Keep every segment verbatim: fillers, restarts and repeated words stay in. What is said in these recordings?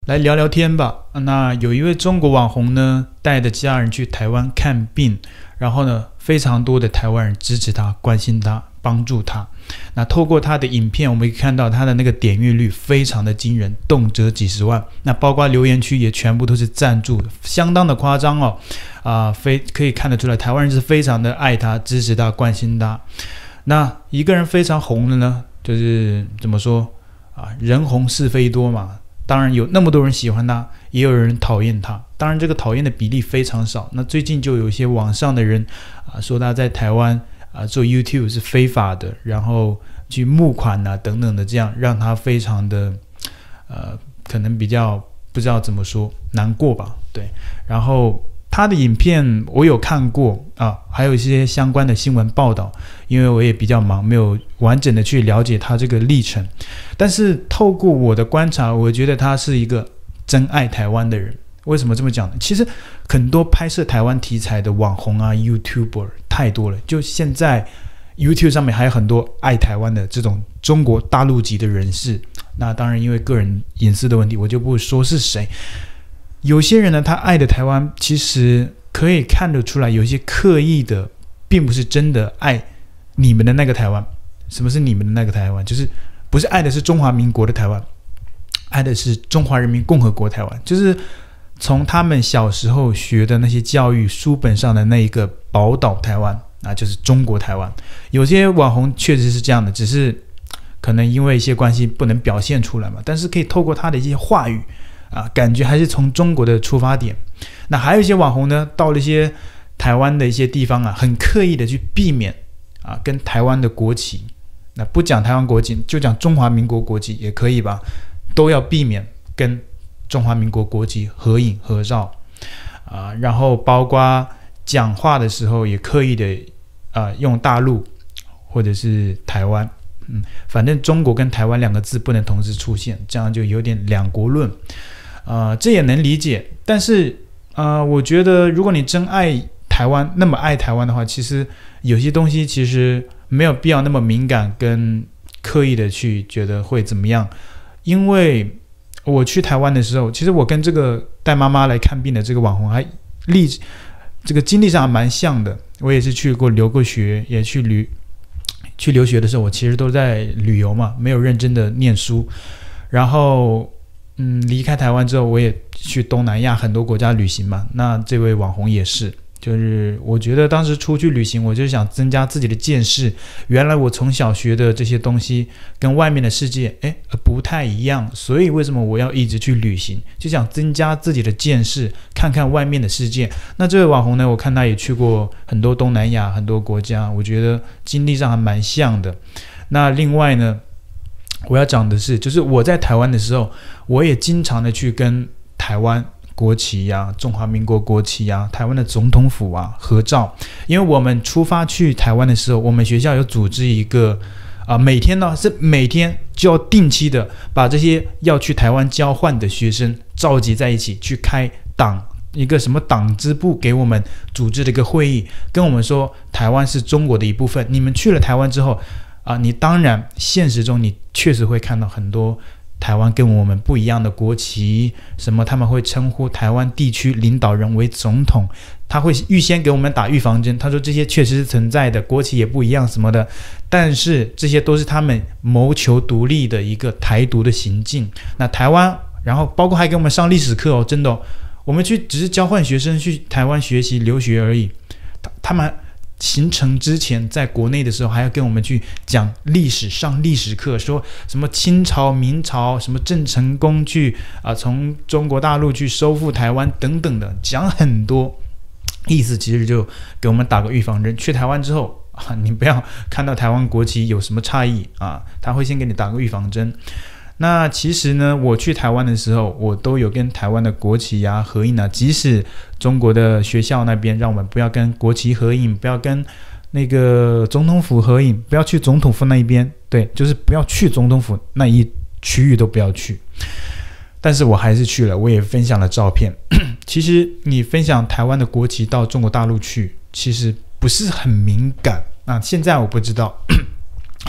来聊聊天吧。那有一位中国网红呢，带着家人去台湾看病，然后呢，非常多的台湾人支持他、关心他、帮助他。那透过他的影片，我们可以看到他的那个点阅率非常的惊人，动辄几十万。那包括留言区也全部都是赞助，相当的夸张哦。啊、呃，非可以看得出来，台湾人是非常的爱他、支持他、关心他。那一个人非常红的呢，就是怎么说啊？人红是非多嘛。当然有那么多人喜欢他，也有人讨厌他。当然这个讨厌的比例非常少。那最近就有一些网上的人啊，说他在台湾啊做 YouTube 是非法的，然后去募款啊等等的，这样让他非常的呃，可能比较不知道怎么说，难过吧。对，然后他的影片我有看过啊，还有一些相关的新闻报道，因为我也比较忙，没有完整的去了解他这个历程。但是透过我的观察，我觉得他是一个真爱台湾的人。为什么这么讲呢？其实很多拍摄台湾题材的网红啊 YouTuber 太多了，就现在 YouTube 上面还有很多爱台湾的这种中国大陆籍的人士。那当然因为个人隐私的问题，我就不说是谁。有些人呢，他爱的台湾其实可以看得出来，有一些刻意的，并不是真的爱你们的那个台湾。什么是你们的那个台湾？就是不是爱的是中华民国的台湾，爱的是中华人民共和国台湾。就是从他们小时候学的那些教育书本上的那一个宝岛台湾，那就是中国台湾。有些网红确实是这样的，只是可能因为一些关系不能表现出来嘛，但是可以透过他的一些话语啊，感觉还是从中国的出发点。那还有一些网红呢，到了一些台湾的一些地方啊，很刻意的去避免啊跟台湾的国旗，那不讲台湾国旗，就讲中华民国国旗也可以吧，都要避免跟中华民国国旗合影合照啊。然后包括讲话的时候也刻意的啊用大陆或者是台湾，嗯，反正中国跟台湾两个字不能同时出现，这样就有点两国论。呃，这也能理解，但是呃，我觉得如果你真爱台湾，那么爱台湾的话，其实有些东西其实没有必要那么敏感跟刻意的去觉得会怎么样。因为我去台湾的时候，其实我跟这个带妈妈来看病的这个网红还历这个经历上还蛮像的。我也是去过留过学，也去旅去留学的时候，我其实都在旅游嘛，没有认真的念书。然后嗯，离开台湾之后，我也去东南亚很多国家旅行嘛。那这位网红也是，就是我觉得当时出去旅行，我就想增加自己的见识。原来我从小学的这些东西跟外面的世界，哎，不太一样。所以为什么我要一直去旅行？就想增加自己的见识，看看外面的世界。那这位网红呢，我看他也去过很多东南亚很多国家，我觉得经历上还蛮像的。那另外呢，我要讲的是，就是我在台湾的时候，我也经常的去跟台湾国旗呀、中华民国国旗呀、台湾的总统府啊合照。因为我们出发去台湾的时候，我们学校有组织一个啊、呃，每天呢是每天就要定期的把这些要去台湾交换的学生召集在一起，去开党一个什么党支部给我们组织的一个会议，跟我们说台湾是中国的一部分。你们去了台湾之后啊，你当然现实中你确实会看到很多台湾跟我们不一样的国旗，什么他们会称呼台湾地区领导人为总统，他会预先给我们打预防针，他说这些确实是存在的，国旗也不一样什么的，但是这些都是他们谋求独立的一个台独的行径。那台湾，然后包括还给我们上历史课哦，真的哦，我们去只是交换学生去台湾学习留学而已，他们行程之前在国内的时候还要跟我们去讲历史，上历史课，说什么清朝明朝什么郑成功去啊从中国大陆去收复台湾等等的，讲很多，意思其实就给我们打个预防针，去台湾之后啊，你不要看到台湾国旗有什么差异啊，他会先给你打个预防针。那其实呢，我去台湾的时候，我都有跟台湾的国旗啊合影啊，即使中国的学校那边让我们不要跟国旗合影，不要跟那个总统府合影，不要去总统府那一边，对，就是不要去总统府那一区域都不要去。但是我还是去了，我也分享了照片。其实你分享台湾的国旗到中国大陆去，其实不是很敏感啊。现在我不知道。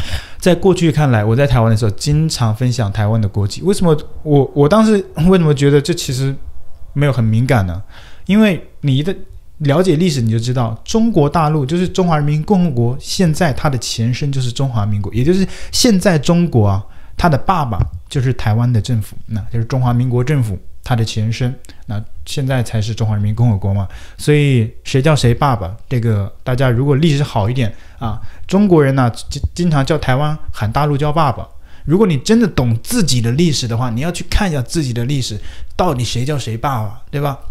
在过去看来，我在台湾的时候经常分享台湾的国旗。为什么我我当时为什么觉得这其实没有很敏感呢？因为你的了解历史，你就知道中国大陆就是中华人民共和国，现在它的前身就是中华民国，也就是现在中国啊，它的爸爸就是台湾的政府，那就是中华民国政府，它的前身，那现在才是中华人民共和国嘛。所以谁叫谁爸爸，这个大家如果历史好一点啊，中国人呢、啊、经常叫台湾喊大陆叫爸爸。如果你真的懂自己的历史的话，你要去看一下自己的历史，到底谁叫谁爸爸，对吧？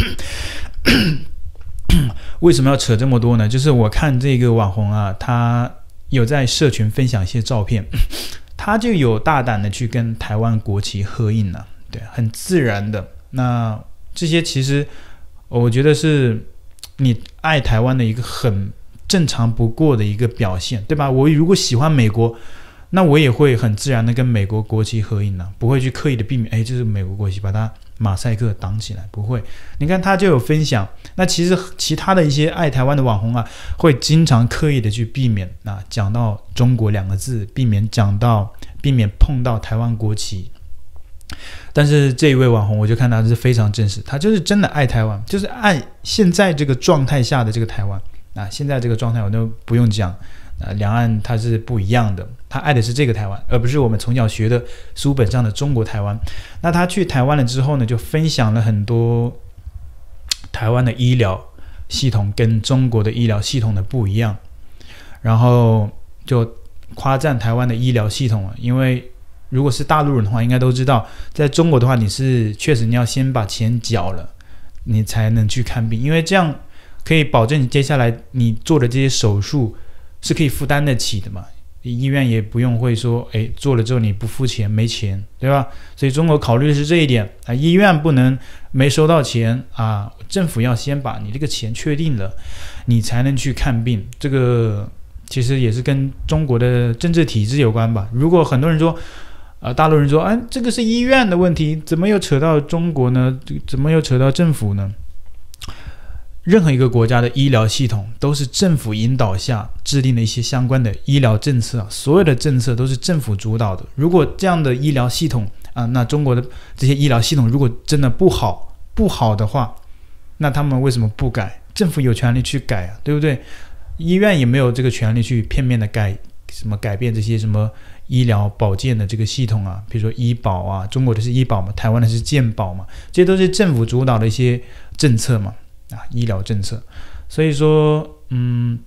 为什么要扯这么多呢？就是我看这个网红啊，他有在社群分享一些照片，他就有大胆的去跟台湾国旗合影啊，对，很自然的。那这些其实我觉得是你爱台湾的一个很正常不过的一个表现，对吧？我如果喜欢美国，那我也会很自然的跟美国国旗合影啊，不会去刻意的避免，哎，这是美国国旗，把它马赛克挡起来，不会。你看他就有分享，那其实其他的一些爱台湾的网红啊，会经常刻意的去避免啊，讲到中国两个字，避免讲到，避免碰到台湾国旗。但是这一位网红，我就看他是非常真实，他就是真的爱台湾，就是爱现在这个状态下的这个台湾啊，现在这个状态我都不用讲。啊，两岸它是不一样的，他爱的是这个台湾，而不是我们从小学的书本上的中国台湾。那他去台湾了之后呢，就分享了很多台湾的医疗系统跟中国的医疗系统的不一样，然后就夸赞台湾的医疗系统啊，因为如果是大陆人的话，应该都知道，在中国的话，你是确实你要先把钱缴了，你才能去看病，因为这样可以保证你接下来你做的这些手术是可以负担得起的嘛，医院也不用会说，哎，做了之后你不付钱没钱，对吧？所以中国考虑的是这一点啊，医院不能没收到钱啊，政府要先把你这个钱确定了，你才能去看病。这个其实也是跟中国的政治体制有关吧。如果很多人说，啊，大陆人说，哎，这个是医院的问题，怎么又扯到中国呢？怎么又扯到政府呢？任何一个国家的医疗系统都是政府引导下制定的一些相关的医疗政策，所有的政策都是政府主导的。如果这样的医疗系统啊，那中国的这些医疗系统如果真的不好不好的话，那他们为什么不改？政府有权利去改啊，对不对？医院也没有这个权利去片面的改什么改变这些什么医疗保健的这个系统啊，比如说医保啊，中国的是医保嘛，台湾的是健保嘛，这些都是政府主导的一些政策嘛。啊，医疗政策，所以说，嗯，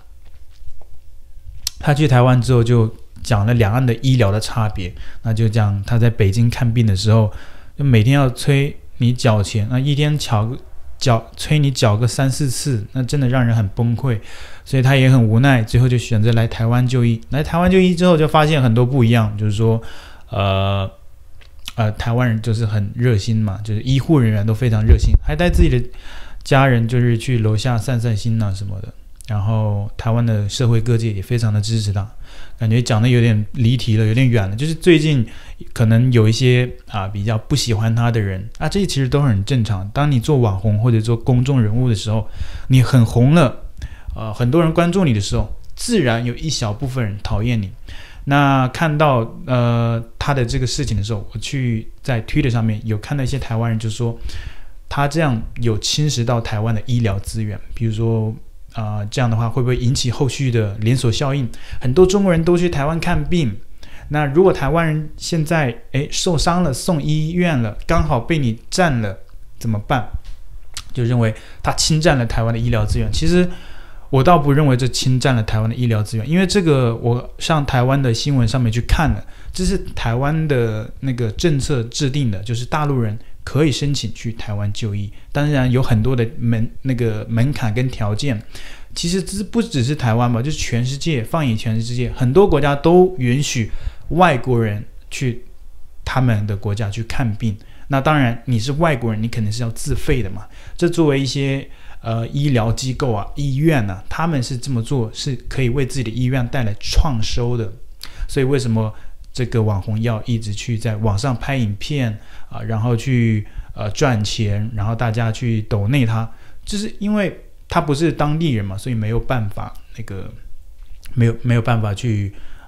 他去台湾之后就讲了两岸的医疗的差别，那就讲他在北京看病的时候，就每天要催你缴钱，那一天缴缴催你缴个三四次，那真的让人很崩溃，所以他也很无奈，最后就选择来台湾就医。来台湾就医之后，就发现很多不一样，就是说，呃。呃，台湾人就是很热心嘛，就是医护人员都非常热心，还带自己的家人就是去楼下散散心啊什么的。然后台湾的社会各界也非常的支持他，感觉讲的有点离题了，有点远了。就是最近可能有一些啊比较不喜欢他的人啊，这些其实都很正常。当你做网红或者做公众人物的时候，你很红了，呃，很多人关注你的时候，自然有一小部分人讨厌你。那看到呃他的这个事情的时候，我去在 Twitter 上面有看到一些台湾人就说，他这样有侵蚀到台湾的医疗资源，比如说啊、呃、这样的话会不会引起后续的连锁效应？很多中国人都去台湾看病，那如果台湾人现在诶受伤了送医院了，刚好被你占了怎么办？就认为他侵占了台湾的医疗资源。其实我倒不认为这侵占了台湾的医疗资源，因为这个我上台湾的新闻上面去看了，这是台湾的那个政策制定的，就是大陆人可以申请去台湾就医，当然有很多的门那个门槛跟条件。其实这不只是台湾吧，就是全世界，放眼全世界，很多国家都允许外国人去他们的国家去看病。那当然你是外国人，你肯定是要自费的嘛。这作为一些呃，医疗机构啊，医院啊，他们是这么做，是可以为自己的医院带来创收的。所以为什么这个网红要一直去在网上拍影片啊，然后去呃赚钱，然后大家去抖内他，就是因为他不是当地人嘛，所以没有办法那个没有没有办法去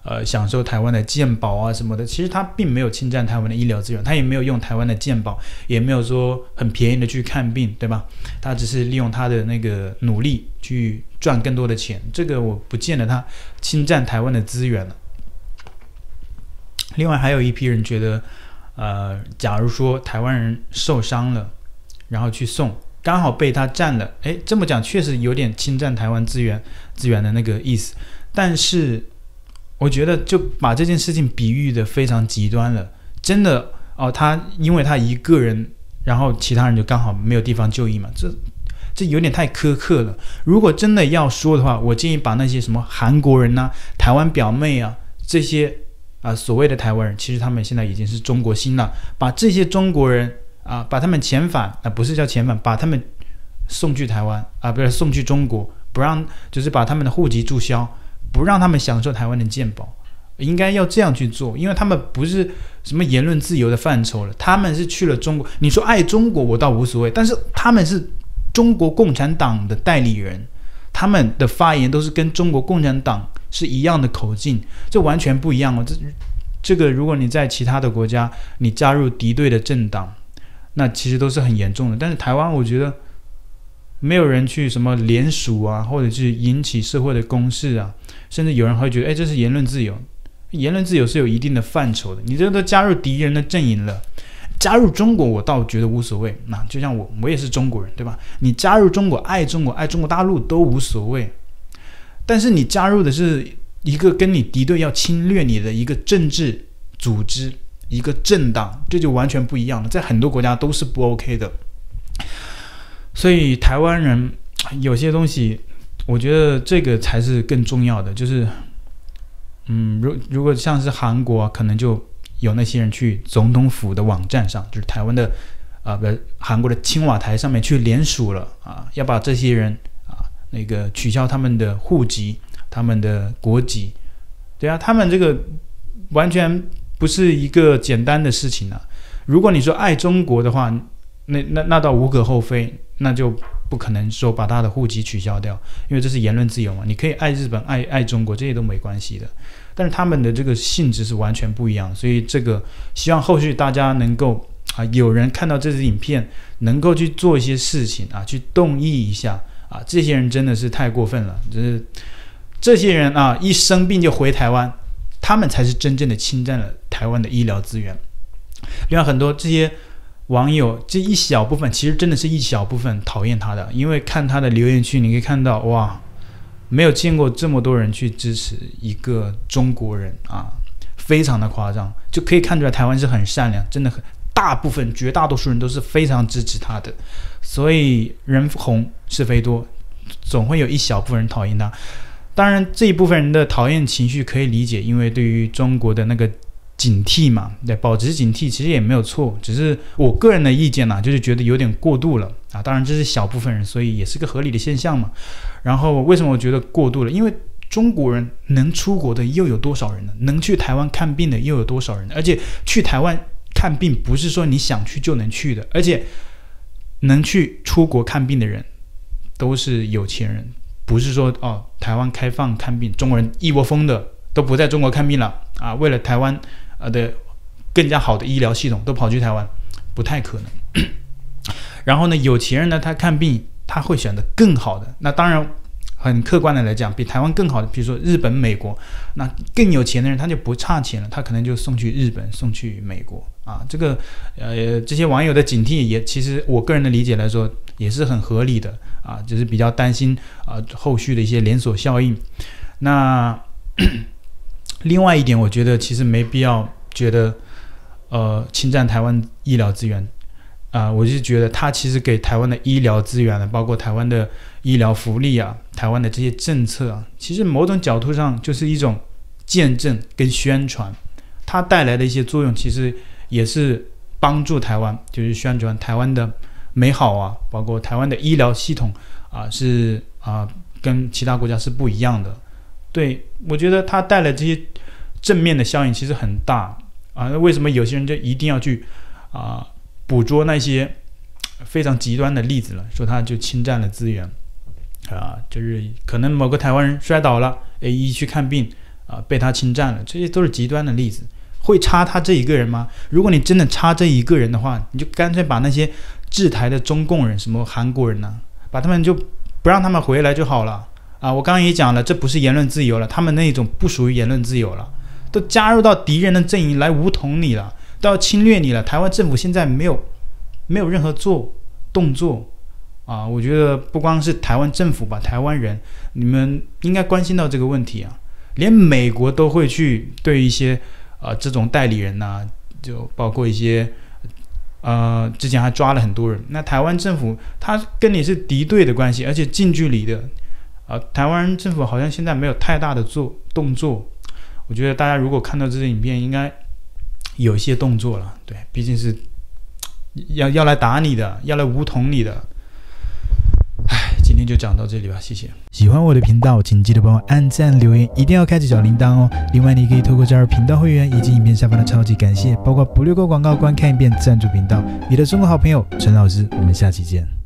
呃享受台湾的健保啊什么的，其实他并没有侵占台湾的医疗资源，他也没有用台湾的健保，也没有说很便宜的去看病，对吧？他只是利用他的那个努力去赚更多的钱，这个我不见得他侵占台湾的资源了。另外还有一批人觉得，呃，假如说台湾人受伤了，然后去送，刚好被他占了，诶，这么讲确实有点侵占台湾资源资源的那个意思，但是我觉得就把这件事情比喻的非常极端了，真的哦，他因为他一个人，然后其他人就刚好没有地方就医嘛，这这有点太苛刻了。如果真的要说的话，我建议把那些什么韩国人啊、台湾表妹啊这些啊所谓的台湾人，其实他们现在已经是中国心了，把这些中国人啊，把他们遣返啊，不是叫遣返，把他们送去台湾啊，不是送去中国，不让就是把他们的户籍注销，不让他们享受台湾的健保，应该要这样去做，因为他们不是什么言论自由的范畴了，他们是去了中国。你说爱中国我倒无所谓，但是他们是中国共产党的代理人，他们的发言都是跟中国共产党是一样的口径，这完全不一样哦。这这个如果你在其他的国家，你加入敌对的政党，那其实都是很严重的。但是台湾，我觉得没有人去什么联署啊，或者是引起社会的公识啊，甚至有人会觉得，哎，这是言论自由。言论自由是有一定的范畴的，你这都加入敌人的阵营了。加入中国我倒觉得无所谓，那就像我我也是中国人，对吧？你加入中国，爱中国，爱中国大陆都无所谓，但是你加入的是一个跟你敌对要侵略你的一个政治组织，一个政党，这就完全不一样了，在很多国家都是不 OK 的。所以台湾人有些东西我觉得这个才是更重要的，就是嗯，如如果像是韩国、啊、可能就有那些人去总统府的网站上，就是台湾的啊，不、呃，韩国的青瓦台上面去联署了啊，要把这些人啊那个取消他们的户籍、他们的国籍。对啊，他们这个完全不是一个简单的事情啊。如果你说爱中国的话，那那那倒无可厚非，那就不可能说把他的户籍取消掉，因为这是言论自由嘛，你可以爱日本、爱爱中国，这些都没关系的。但是他们的这个性质是完全不一样，所以这个希望后续大家能够啊，有人看到这支影片，能够去做一些事情啊，去动议一下啊，这些人真的是太过分了，就是这些人啊，一生病就回台湾，他们才是真正的侵占了台湾的医疗资源。另外很多这些网友，这一小部分，其实真的是一小部分讨厌他的，因为看他的留言区，你可以看到，哇，没有见过这么多人去支持一个中国人啊，非常的夸张，就可以看出来台湾是很善良，真的很大部分绝大多数人都是非常支持他的。所以人红是非多，总会有一小部分人讨厌他。当然这一部分人的讨厌情绪可以理解，因为对于中国的那个警惕嘛，对，保持警惕其实也没有错，只是我个人的意见啊，就是觉得有点过度了啊。当然这是小部分人，所以也是个合理的现象嘛。然后为什么我觉得过度了？因为中国人能出国的又有多少人呢？能去台湾看病的又有多少人呢？而且去台湾看病不是说你想去就能去的，而且能去出国看病的人都是有钱人，不是说哦台湾开放看病，中国人一窝蜂的都不在中国看病了啊，为了台湾呃的更加好的医疗系统都跑去台湾，不太可能。然后呢，有钱人呢，他看病他会选择更好的，那当然很客观的来讲，比台湾更好的，比如说日本、美国，那更有钱的人他就不差钱了，他可能就送去日本、送去美国啊。这个呃，这些网友的警惕也，其实我个人的理解来说也是很合理的啊，就是比较担心啊后续的一些连锁效应。那另外一点，我觉得其实没必要觉得呃侵占台湾医疗资源啊、呃，我就觉得他其实给台湾的医疗资源呢，包括台湾的医疗福利啊，台湾的这些政策啊，其实某种角度上就是一种见证跟宣传，它带来的一些作用，其实也是帮助台湾，就是宣传台湾的美好啊，包括台湾的医疗系统啊，是啊跟其他国家是不一样的。对，我觉得它带来这些正面的效应其实很大啊。那为什么有些人就一定要去啊捕捉那些非常极端的例子了，说他就侵占了资源啊，就是可能某个台湾人摔倒了，哎，一去看病呃被他侵占了，这些都是极端的例子。会插他这一个人吗？如果你真的插这一个人的话，你就干脆把那些制台的中共人，什么韩国人呢、啊，把他们就不让他们回来就好了啊！我刚刚也讲了，这不是言论自由了，他们那种不属于言论自由了，都加入到敌人的阵营来武统你了，都要侵略你了。台湾政府现在没有没有任何做动作啊！我觉得不光是台湾政府吧，台湾人你们应该关心到这个问题啊！连美国都会去对一些呃这种代理人呐、啊，就包括一些呃之前还抓了很多人。那台湾政府他跟你是敌对的关系，而且近距离的。呃，台湾政府好像现在没有太大的做动作，我觉得大家如果看到这支影片，应该有一些动作了。对，毕竟是要要来打你的，要来武统你的。唉，今天就讲到这里吧，谢谢。喜欢我的频道，请记得帮我按赞、留言，一定要开启小铃铛哦。另外，你可以透过加入频道会员以及影片下方的超级感谢，包括不略过广告、观看一遍赞助频道。你的中国好朋友陈老师，我们下期见。